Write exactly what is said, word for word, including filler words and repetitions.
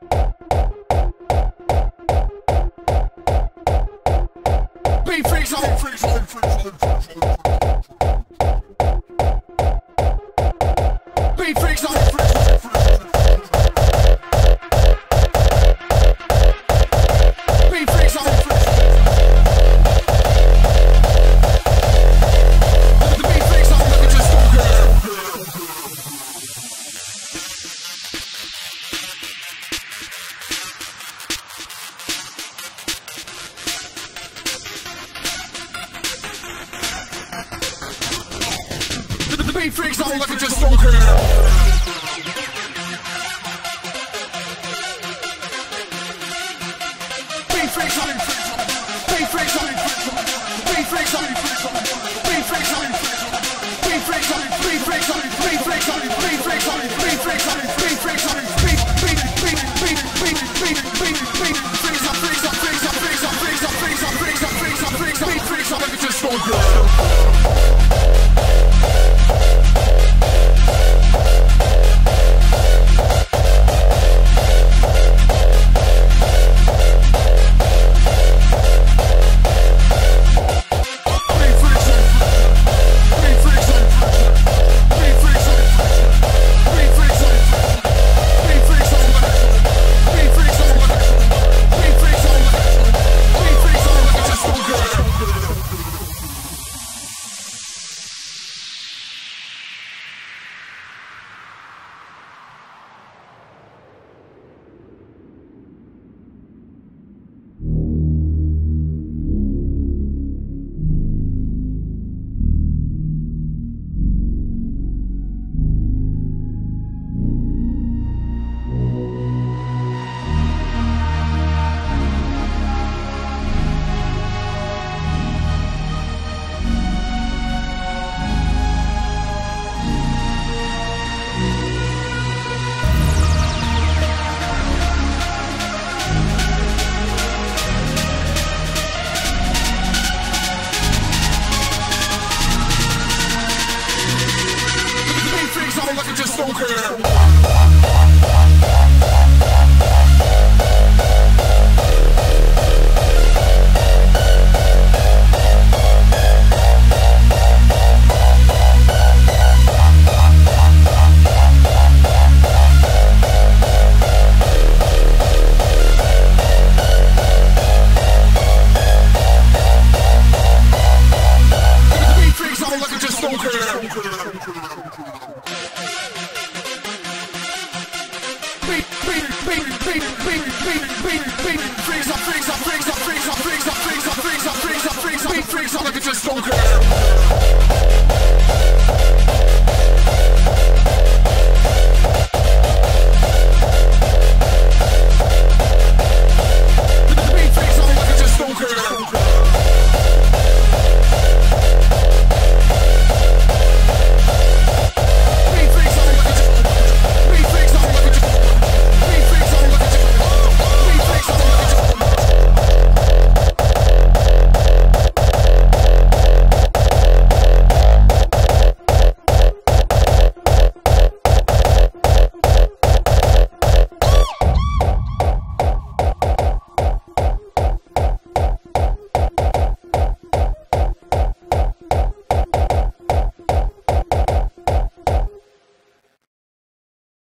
Beat Freestyle, Freestyle, Freestyle, Freestyle. Beat Freestyle, Freestyle, Freestyle. Beat Freestyle, Freestyle. The beat Freestyle, look at your stalker. The beat Freestyle, look at your stalker. Beat Freestyle, beat Freestyle, beat Freestyle, beat Freestyle, beat Freestyle, beat Freestyle, beat Freestyle, beat Freestyle, beat Freestyle, beat Freestyle, beat beat beat beat beat beat beat beat Freestyle, Freestyle, Freestyle, Freestyle, Freestyle, Freestyle, Freestyle, Freestyle, Freestyle, beat Freestyle, look at your stalker. Look at your stalker. Beat, beat, beat, beat, beat, beat, beat, beat, freeze up, freeze up, freeze up, freeze up, freeze up, freeze up, freeze up, freeze up, freeze up, beat, freeze up, look at your stalker.